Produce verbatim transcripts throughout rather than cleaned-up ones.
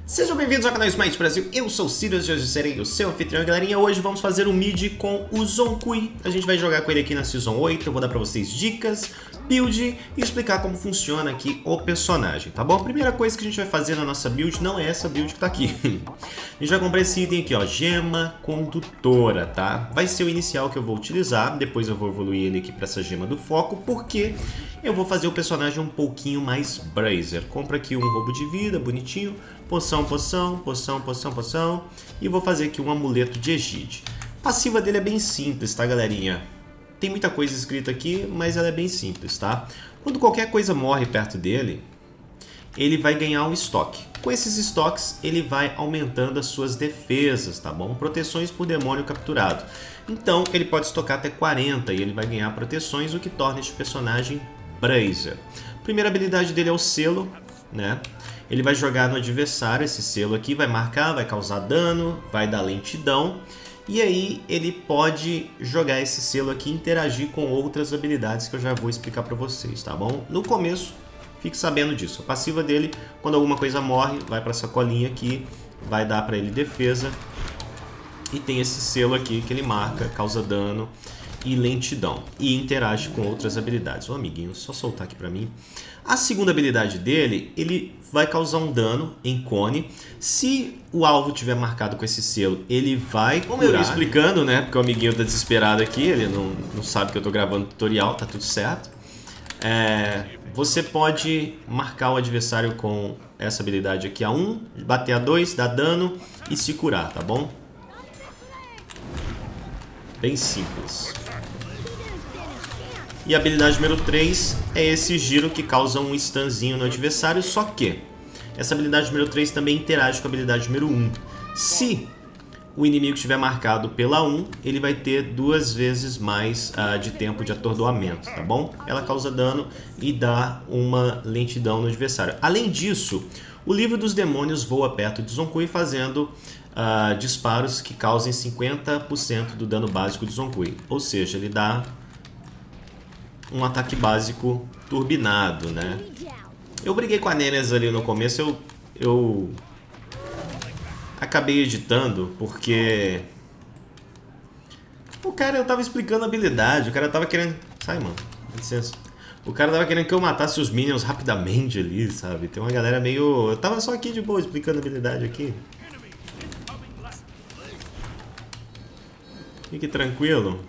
Sejam bem-vindos ao canal Smite Brasil, eu sou o Sirius e hoje serei o seu anfitrião, galerinha. Hoje vamos fazer um mid com o Zonkui. A gente vai jogar com ele aqui na Season oito, eu vou dar pra vocês dicas, build e explicar como funciona aqui o personagem, tá bom? A primeira coisa que a gente vai fazer na nossa build não é essa build que tá aqui. A gente vai comprar esse item aqui, ó, Gema Condutora, tá? Vai ser o inicial que eu vou utilizar, depois eu vou evoluir ele aqui pra essa Gema do Foco, porque eu vou fazer o personagem um pouquinho mais Brazer. Compra aqui um roubo de vida, bonitinho. Poção, poção, poção, poção, poção. E vou fazer aqui um amuleto de Egide. A passiva dele é bem simples, tá, galerinha? Tem muita coisa escrita aqui, mas ela é bem simples, tá? Quando qualquer coisa morre perto dele, ele vai ganhar um estoque. Com esses estoques, ele vai aumentando as suas defesas, tá bom? Proteções por demônio capturado. Então, ele pode estocar até quarenta e ele vai ganhar proteções, o que torna este personagem Brazer. A primeira habilidade dele é o selo, né? Ele vai jogar no adversário esse selo aqui, vai marcar, vai causar dano, vai dar lentidão. E aí ele pode jogar esse selo aqui e interagir com outras habilidades que eu já vou explicar pra vocês, tá bom? No começo, fique sabendo disso. A passiva dele, quando alguma coisa morre, vai pra essa colinha aqui, vai dar pra ele defesa. E tem esse selo aqui que ele marca, causa dano e lentidão. E interage com outras habilidades. Ô amiguinho, só soltar aqui pra mim. A segunda habilidade dele, ele vai causar um dano em cone. Se o alvo tiver marcado com esse selo, ele vai curar. Como eu ia explicando, né? Porque o amiguinho tá desesperado aqui, ele não, não sabe que eu tô gravando tutorial, tá tudo certo. É, você pode marcar o adversário com essa habilidade aqui a um, bater a dois, dar dano e se curar, tá bom? Bem simples. E a habilidade número três é esse giro que causa um stunzinho no adversário, só que essa habilidade número três também interage com a habilidade número um. Se o inimigo estiver marcado pela um, ele vai ter duas vezes mais uh, de tempo de atordoamento, tá bom? Ela causa dano e dá uma lentidão no adversário. Além disso, o livro dos demônios voa perto de Zonkui fazendo uh, disparos que causem cinquenta por cento do dano básico de Zonkui. Ou seja, ele dá um ataque básico turbinado, né? Eu briguei com a Nemesis ali no começo, eu, eu acabei editando porque o cara, eu tava explicando a habilidade, o cara tava querendo... Sai, mano, dá licença. O cara tava querendo que eu matasse os minions rapidamente ali, sabe? Tem uma galera meio... Eu tava só aqui de boa explicando a habilidade aqui. Fique tranquilo.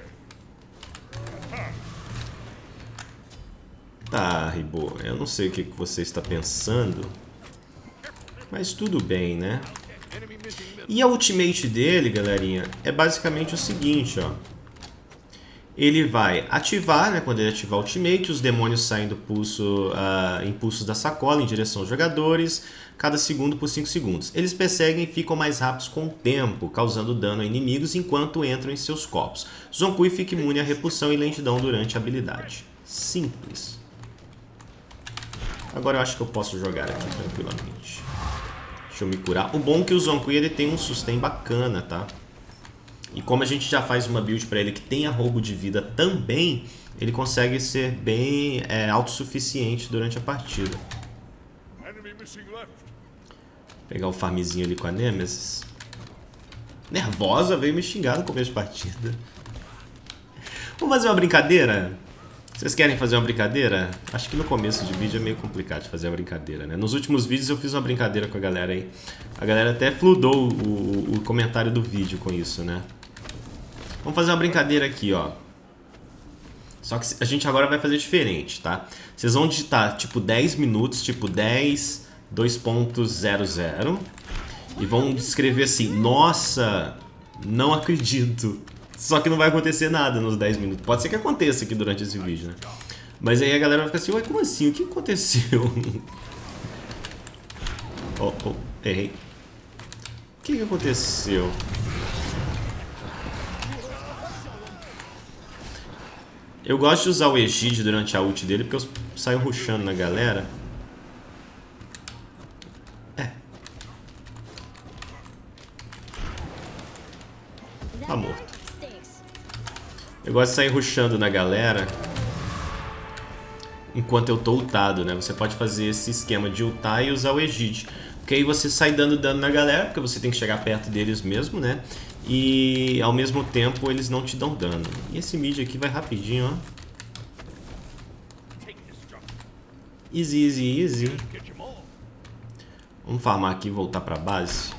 Tá, Ribô, eu não sei o que você está pensando, mas tudo bem, né? E a ultimate dele, galerinha, é basicamente o seguinte, ó. Ele vai ativar, né? Quando ele ativar a ultimate, os demônios saem do pulso, uh, impulsos da sacola em direção aos jogadores, cada segundo por cinco segundos. Eles perseguem e ficam mais rápidos com o tempo, causando dano a inimigos enquanto entram em seus corpos. Zonkui fica imune à repulsão e lentidão durante a habilidade. Simples. Agora eu acho que eu posso jogar aqui tranquilamente. Deixa eu me curar. O bom é que o Zonkui ele tem um sustain bacana, tá? E como a gente já faz uma build pra ele que tenha roubo de vida também, ele consegue ser bem é, autossuficiente durante a partida. Vou pegar o farmzinho ali com a Nemesis. Nervosa, veio me xingar no começo de partida. Vamos fazer uma brincadeira? Vocês querem fazer uma brincadeira? Acho que no começo de vídeo é meio complicado de fazer uma brincadeira, né? Nos últimos vídeos eu fiz uma brincadeira com a galera aí. A galera até fludou o, o comentário do vídeo com isso, né? Vamos fazer uma brincadeira aqui, ó. Só que a gente agora vai fazer diferente, tá? Vocês vão digitar tipo dez minutos, tipo dez, dois ponto zero zero. E vão escrever assim, nossa, não acredito. Só que não vai acontecer nada nos dez minutos. Pode ser que aconteça aqui durante esse vídeo, né? Mas aí a galera vai ficar assim, ué, como assim? O que aconteceu? Oh, oh, errei. O que que aconteceu? Eu gosto de usar o Egide durante a ult dele, porque eu saio rushando na galera. É. Tá morto. Eu gosto de sair rushando na galera enquanto eu tô ultado, né? Você pode fazer esse esquema de ultar e usar o Egide. Porque aí você sai dando dano na galera, porque você tem que chegar perto deles mesmo, né? E ao mesmo tempo eles não te dão dano. E esse mid aqui vai rapidinho, ó. Easy, easy, easy. Vamos farmar aqui e voltar pra base.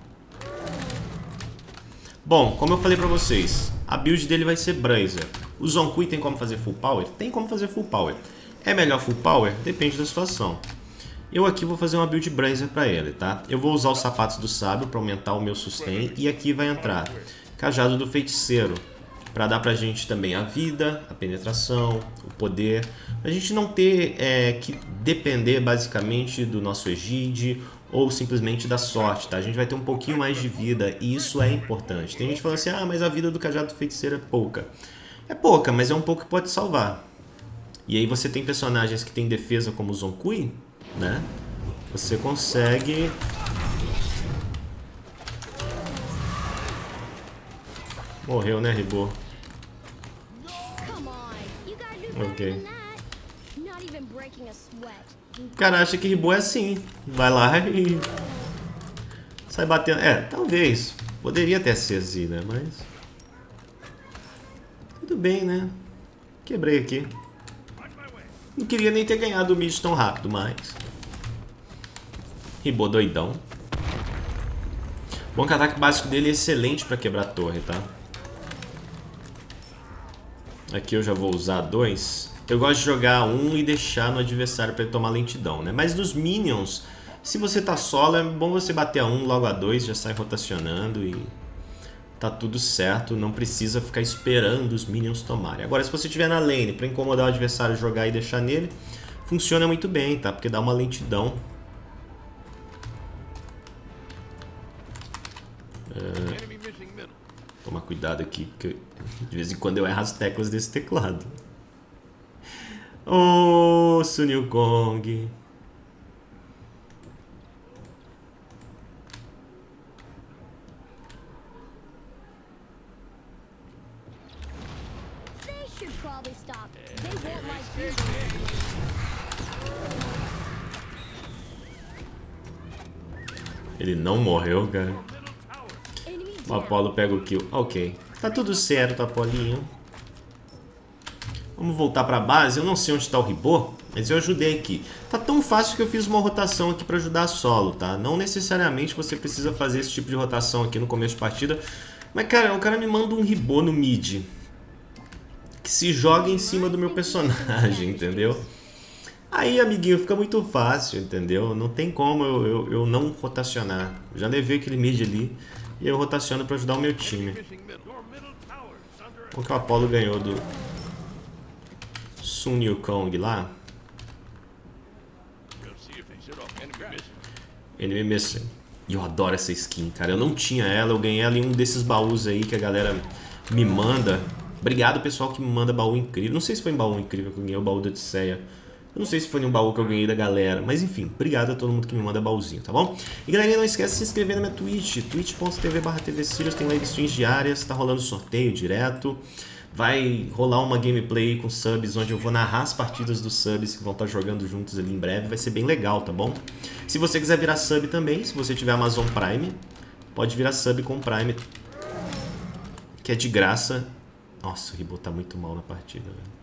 Bom, como eu falei pra vocês, a build dele vai ser Brazier. O Zonkui tem como fazer full power? Tem como fazer full power. É melhor full power? Depende da situação. Eu aqui vou fazer uma build Brazier pra ele, tá? Eu vou usar os sapatos do sábio pra aumentar o meu sustain. E aqui vai entrar cajado do feiticeiro, pra dar pra gente também a vida, a penetração, o poder. Pra gente não ter é, que depender basicamente do nosso Egide ou simplesmente da sorte, tá? A gente vai ter um pouquinho mais de vida e isso é importante. Tem gente falando assim, ah, mas a vida do cajado do feiticeiro é pouca. É pouca, mas é um pouco que pode salvar. E aí você tem personagens que tem defesa como o Zonkui, né? Você consegue... Morreu, né, Ribô? Ok. O cara acha que Ribô é assim. Vai lá e... sai batendo. É, talvez. Poderia até ser assim, né? Mas... tudo bem, né? Quebrei aqui. Não queria nem ter ganhado o mid tão rápido, mas... Ribô doidão. Bom que o ataque básico dele é excelente pra quebrar a torre, tá? Aqui eu já vou usar dois. Eu gosto de jogar um e deixar no adversário pra ele tomar lentidão, né? Mas dos minions, se você tá solo, é bom você bater a um, logo a dois, já sai rotacionando e... tá tudo certo, não precisa ficar esperando os minions tomarem. Agora, se você estiver na lane pra incomodar o adversário, jogar e deixar nele, funciona muito bem, tá? Porque dá uma lentidão. É... Tomar cuidado aqui, porque de vez em quando eu erro as teclas desse teclado. Oh, Sun Wukong. Ele não morreu, cara. O Apollo pega o kill. Ok. Tá tudo certo, Apolinho. Vamos voltar pra base. Eu não sei onde tá o Ribô, mas eu ajudei aqui. Tá tão fácil que eu fiz uma rotação aqui pra ajudar a solo, tá? Não necessariamente você precisa fazer esse tipo de rotação aqui no começo de partida. Mas, cara, o cara me manda um Ribô no mid que se joga em cima do meu personagem, entendeu? Aí, amiguinho, fica muito fácil, entendeu? Não tem como eu, eu, eu não rotacionar. Já levei aquele mid ali e eu rotaciono pra ajudar o meu time. Porque o Apollo ganhou do Sun Wukong lá. Enemy Missing. E eu adoro essa skin, cara. Eu não tinha ela, eu ganhei ela em um desses baús aí que a galera me manda. Obrigado, pessoal, que me manda baú incrível. Não sei se foi em baú incrível que eu ganhei o baú da Odisseia. Eu não sei se foi num baú que eu ganhei da galera. Mas enfim, obrigado a todo mundo que me manda baúzinho, tá bom? E galerinha, não esquece de se inscrever na minha Twitch. twitch ponto tv barra tvsirius. Tem live streams diárias. Tá rolando sorteio direto. Vai rolar uma gameplay com subs, onde eu vou narrar as partidas dos subs que vão estar jogando juntos ali em breve. Vai ser bem legal, tá bom? Se você quiser virar sub também, se você tiver Amazon Prime, pode virar sub com Prime, que é de graça. Nossa, o Ribô tá muito mal na partida, velho.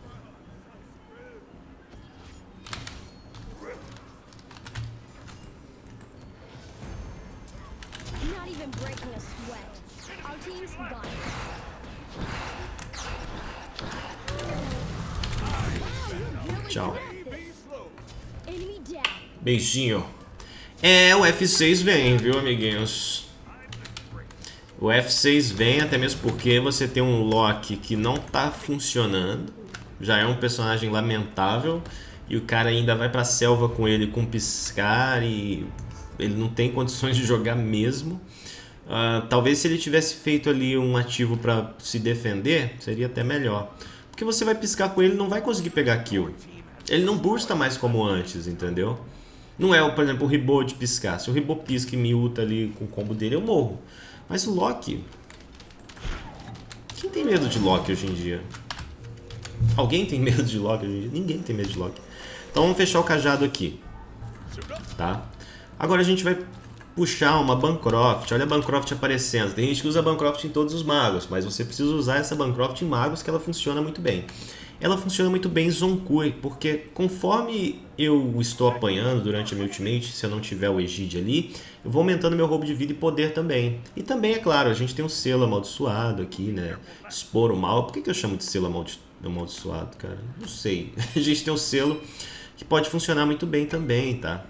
Tchau. Beijinho. É, o F seis vem, viu, amiguinhos? O F seis vem, até mesmo porque você tem um Loki que não tá funcionando. Já é um personagem lamentável. E o cara ainda vai pra selva com ele com piscar e ele não tem condições de jogar mesmo. Uh, talvez se ele tivesse feito ali um ativo pra se defender, seria até melhor. Porque você vai piscar com ele e não vai conseguir pegar kill. Ele não bursta mais como antes, entendeu? Não é, por exemplo, o Ribô de piscar. Se o Ribô pisca e me ulta ali com o combo dele, eu morro. Mas o Loki... Quem tem medo de Loki hoje em dia? Alguém tem medo de Loki hoje em dia? Ninguém tem medo de Loki. Então vamos fechar o cajado aqui. Tá? Agora a gente vai puxar uma Bancroft. Olha a Bancroft aparecendo. Tem gente que usa Bancroft em todos os magos, mas você precisa usar essa Bancroft em magos que ela funciona muito bem. Ela funciona muito bem em Zonkui, porque conforme eu estou apanhando durante a minha ultimate, se eu não tiver o Egide ali, eu vou aumentando meu roubo de vida e poder também. E também, é claro, a gente tem um selo amaldiçoado aqui, né? Expor o mal. Por que, que eu chamo de selo amaldiçoado, cara? Não sei. A gente tem um selo que pode funcionar muito bem também, tá?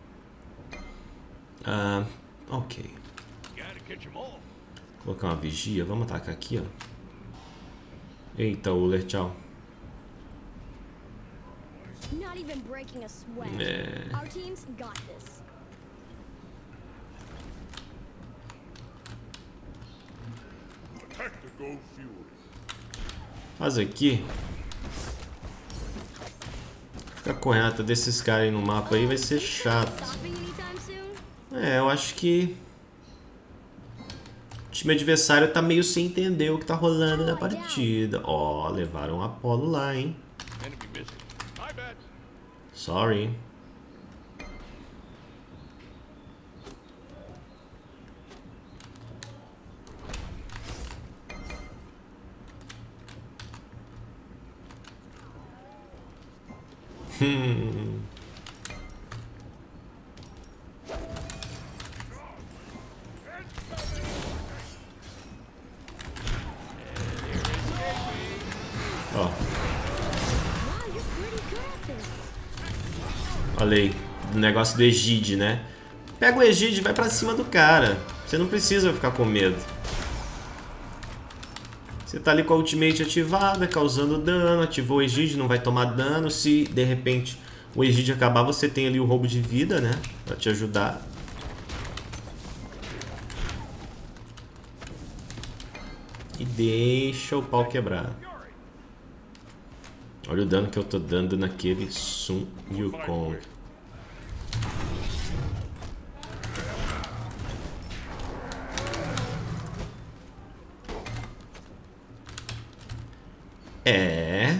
Ah, ok. Vou colocar uma vigia. Vamos atacar aqui, ó. Eita, Uller, tchau. Not even breaking a sweat. É. Our team's got this. Mas aqui, ficar correndo atrás desses caras aí no mapa aí vai ser chato. É, eu acho que o time adversário tá meio sem entender o que tá rolando na partida. Ó, oh, levaram o Apollo lá, hein? Sorry. Hum. Ó. Olha aí, o negócio do Egide, né? Pega o Egide e vai pra cima do cara. Você não precisa ficar com medo. Você tá ali com a ultimate ativada, causando dano. Ativou o Egide, não vai tomar dano. Se de repente o Egide acabar, você tem ali o roubo de vida, né? Pra te ajudar. E deixa o pau quebrar. Olha o dano que eu tô dando naquele Sun Wukong. É.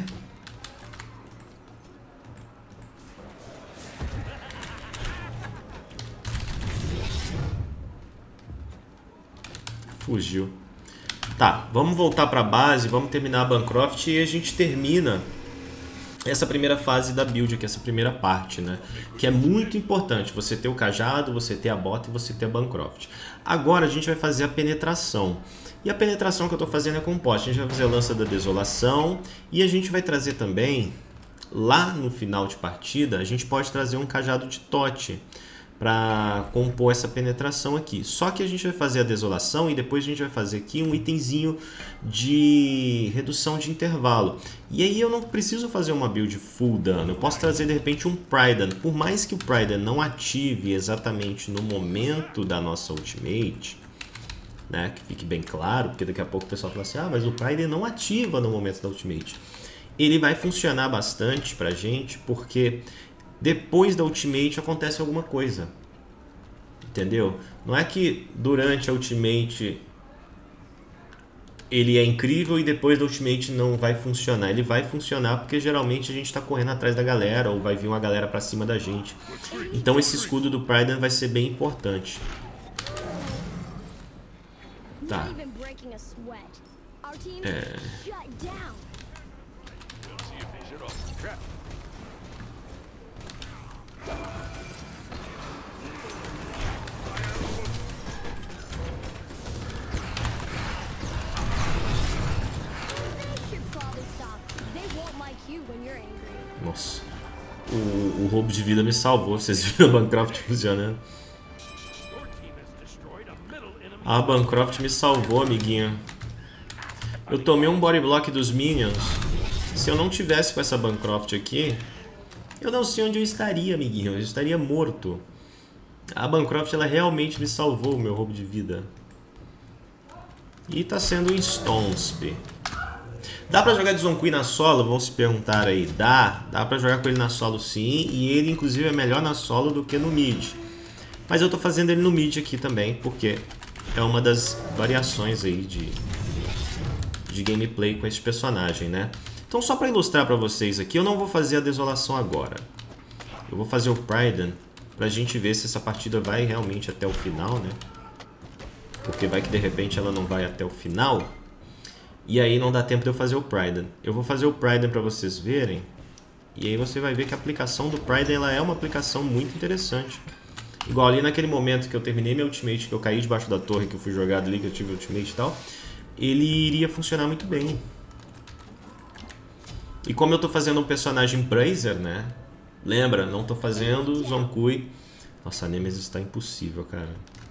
Fugiu. Tá, vamos voltar pra base, vamos terminar a Bancroft e a gente termina essa primeira fase da build aqui, essa primeira parte, né? Que é muito importante, você ter o cajado, você ter a bota e você ter a Bancroft. Agora a gente vai fazer a penetração. E a penetração que eu tô fazendo é composta. A gente vai fazer a lança da desolação e a gente vai trazer também, lá no final de partida, a gente pode trazer um cajado de tote para compor essa penetração aqui. Só que a gente vai fazer a desolação e depois a gente vai fazer aqui um itemzinho de redução de intervalo. E aí eu não preciso fazer uma build full dano, eu posso trazer de repente um Pryden. Por mais que o Pryden não ative exatamente no momento da nossa ultimate, né, que fique bem claro, porque daqui a pouco o pessoal fala assim, ah, mas o Pryden não ativa no momento da ultimate. Ele vai funcionar bastante pra gente, porque depois da ultimate acontece alguma coisa, entendeu? Não é que durante a ultimate ele é incrível e depois da ultimate não vai funcionar. Ele vai funcionar porque geralmente a gente está correndo atrás da galera ou vai vir uma galera pra cima da gente. Então esse escudo do Pryden vai ser bem importante. Tá. É... Nossa, o, o roubo de vida me salvou. Vocês viram a Bancroft funcionando? A Bancroft me salvou, amiguinho. Eu tomei um body block dos minions. Se eu não tivesse com essa Bancroft aqui, eu não sei onde eu estaria, amiguinho. Eu estaria morto. A Bancroft, ela realmente me salvou o meu roubo de vida. E tá sendo um Stonesp. Dá pra jogar de Zonkui na solo? Vão se perguntar aí. Dá, dá pra jogar com ele na solo sim. E ele inclusive é melhor na solo do que no mid. Mas eu tô fazendo ele no mid aqui também, porque é uma das variações aí de, de gameplay com esse personagem, né? Então só pra ilustrar pra vocês aqui, eu não vou fazer a desolação agora. Eu vou fazer o Pryden pra gente ver se essa partida vai realmente até o final, né? Porque vai que de repente ela não vai até o final. E aí não dá tempo de eu fazer o Priden. Eu vou fazer o Priden pra vocês verem. E aí você vai ver que a aplicação do Priden ela é uma aplicação muito interessante. Igual ali naquele momento que eu terminei meu ultimate, que eu caí debaixo da torre, que eu fui jogado ali, que eu tive ultimate e tal. Ele iria funcionar muito bem. E como eu tô fazendo um personagem Bracer, né? Lembra, não tô fazendo Zonkui. Nossa, a Nemesis tá impossível, cara.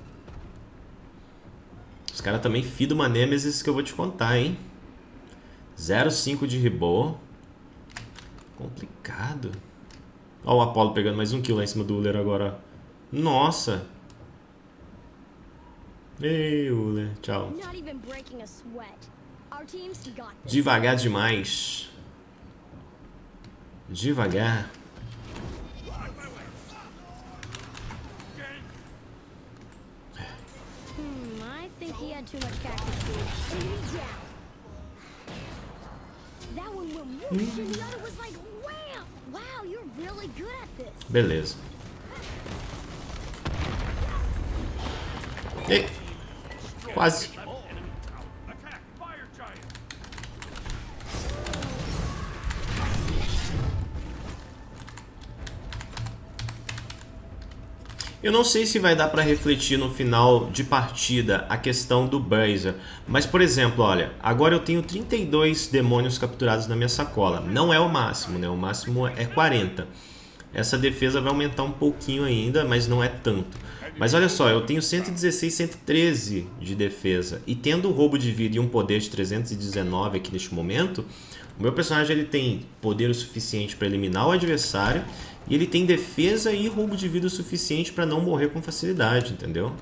Os caras também fidam uma Nemesis que eu vou te contar, hein? zero vírgula cinco de Ribô. Complicado. Ó o Apollo pegando mais um kill lá em cima do Uller agora. Nossa. Ei, Uller. Tchau. Devagar demais. Devagar. He had too much cactus food. Enemy down. That one went whoosh and the other was like wham! Wow, you're really good at this. Beleza. Ei. Quase. Eu não sei se vai dar para refletir no final de partida a questão do Bracer, mas por exemplo, olha, agora eu tenho trinta e dois demônios capturados na minha sacola. Não é o máximo, né? O máximo é quarenta. Essa defesa vai aumentar um pouquinho ainda, mas não é tanto. Mas olha só, eu tenho cento e dezesseis, cento e treze de defesa e tendo um roubo de vida e um poder de trezentos e dezenove aqui neste momento, o meu personagem ele tem poder o suficiente para eliminar o adversário. E ele tem defesa e roubo de vida o suficiente para não morrer com facilidade, entendeu?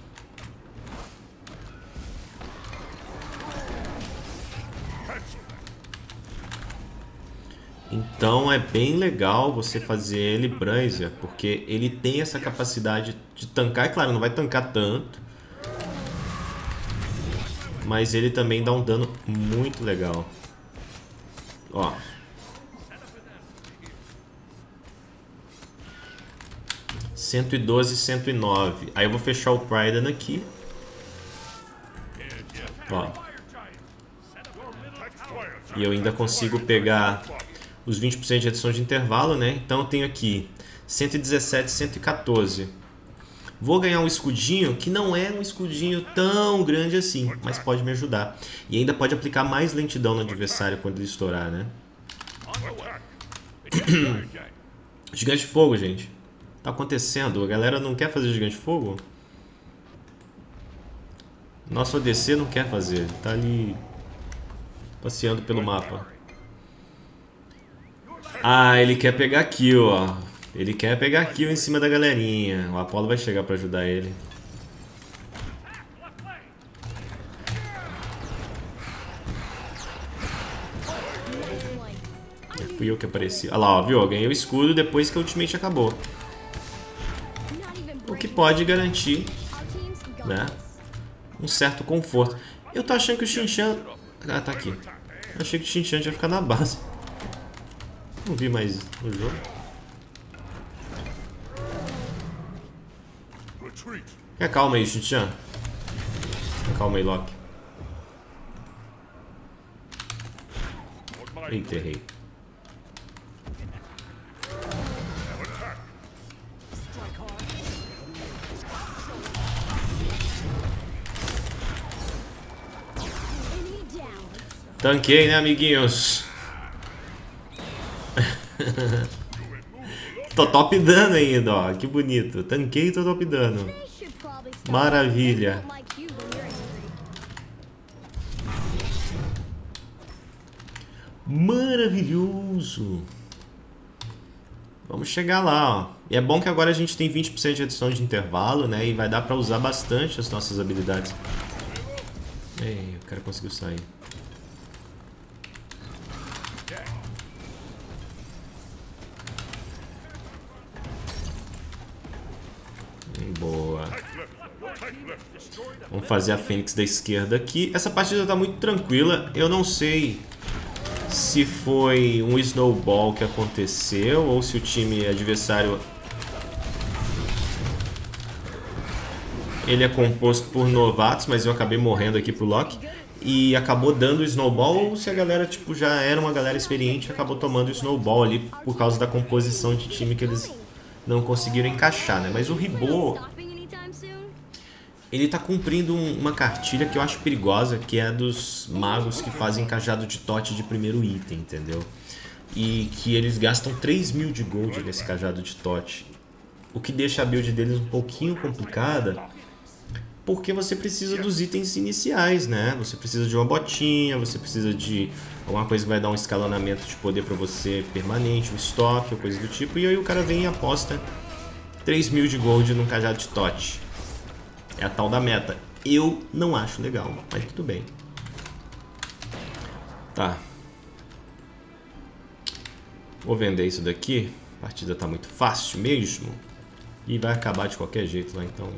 Então é bem legal você fazer ele Bracer, porque ele tem essa capacidade de tancar. É claro, não vai tancar tanto, mas ele também dá um dano muito legal. Ó. cento e doze, cento e nove. Aí eu vou fechar o Priden aqui. Ó. E eu ainda consigo pegar os vinte por cento de adição de intervalo, né? Então eu tenho aqui cento e dezessete, cento e quatorze. Vou ganhar um escudinho que não é um escudinho tão grande assim, mas pode me ajudar. E ainda pode aplicar mais lentidão no adversário quando ele estourar, né? Gigante de fogo, gente. Tá acontecendo? A galera não quer fazer gigante de fogo? Nosso A D C não quer fazer. Tá ali passeando pelo mapa. Ah, ele quer pegar kill, ó. Ele quer pegar kill em cima da galerinha. O Apollo vai chegar pra ajudar ele. Fui eu que apareci. Olha lá, ó, viu? Eu ganhei o escudo depois que o ultimate acabou. O que pode garantir, né, um certo conforto. Eu tô achando que o Xinxian... Ah, tá aqui. Eu achei que o Xinxian ia ficar na base. Não vi mais no jogo. Calma aí, Xinxian. Calma aí, Loki. Eita, errei. Tanquei, né, amiguinhos? Tô top dano ainda, ó. Que bonito. Tanquei e tô top dano. Maravilha. Maravilhoso. Vamos chegar lá, ó. E é bom que agora a gente tem vinte por cento de adição de intervalo, né? E vai dar pra usar bastante as nossas habilidades. Ei, o cara conseguiu sair. Boa. Vamos fazer a Fênix da esquerda aqui. Essa partida tá muito tranquila. Eu não sei se foi um snowball que aconteceu ou se o time adversário Ele é composto por novatos, mas eu acabei morrendo aqui pro Loki. E acabou dando o Snowball, ou se a galera tipo, já era uma galera experiente, acabou tomando o Snowball ali por causa da composição de time que eles não conseguiram encaixar, né? Mas o Ribô, ele tá cumprindo um, uma cartilha que eu acho perigosa, que é a dos magos que fazem cajado de tote de primeiro item, entendeu? E que eles gastam três mil de gold nesse cajado de tote. O que deixa a build deles um pouquinho complicada, porque você precisa dos itens iniciais, né? Você precisa de uma botinha, você precisa de alguma coisa que vai dar um escalonamento de poder pra você permanente, um estoque ou coisa do tipo. E aí o cara vem e aposta três mil de gold num cajado de tote. É a tal da meta. Eu não acho legal, mas tudo bem. Tá. Vou vender isso daqui. A partida tá muito fácil mesmo. E vai acabar de qualquer jeito lá, então...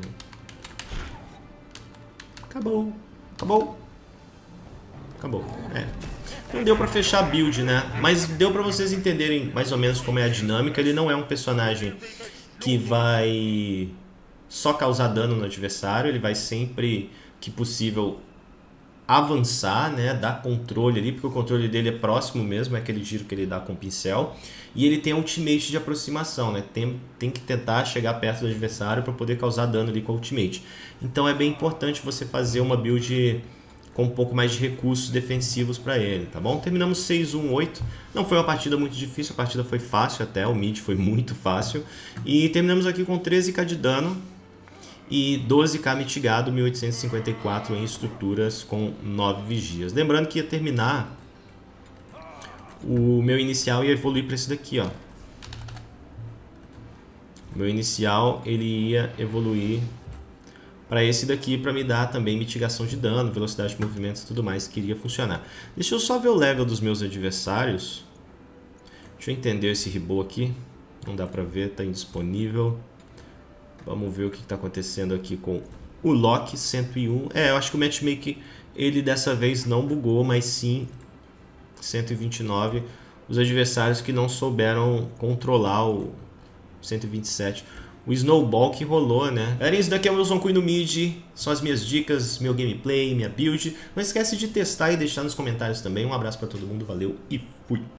Acabou. Acabou. Acabou. É. Não deu pra fechar a build, né? Mas deu pra vocês entenderem mais ou menos como é a dinâmica. Ele não é um personagem que vai só causar dano no adversário. Ele vai sempre que possível avançar, né? Dar controle ali, porque o controle dele é próximo mesmo. É aquele giro que ele dá com o pincel. E ele tem a ultimate de aproximação, né? Tem, tem que tentar chegar perto do adversário para poder causar dano ali com a ultimate. Então é bem importante você fazer uma build com um pouco mais de recursos defensivos para ele, tá bom? Terminamos seis um oito. Não foi uma partida muito difícil, a partida foi fácil até, o mid foi muito fácil. E terminamos aqui com treze k de dano e doze k mitigado, mil oitocentos e cinquenta e quatro em estruturas com nove vigias. Lembrando que ia terminar... O meu inicial ia evoluir para esse daqui, ó. O meu inicial ele ia evoluir para esse daqui para me dar também mitigação de dano, velocidade de movimentos e tudo mais que iria funcionar. Deixa eu só ver o level dos meus adversários. Deixa eu entender esse Ribô aqui. Não dá para ver, tá indisponível. Vamos ver o que está acontecendo aqui com o Loki cento e um. É, eu acho que o matchmaking ele dessa vez não bugou, mas sim cento e vinte e nove, os adversários que não souberam controlar o cento e vinte e sete, o Snowball que rolou, né? Galera, isso daqui é o meu Zonky no mid, são as minhas dicas, meu gameplay, minha build. Não esquece de testar e deixar nos comentários também. Um abraço pra todo mundo, valeu e fui!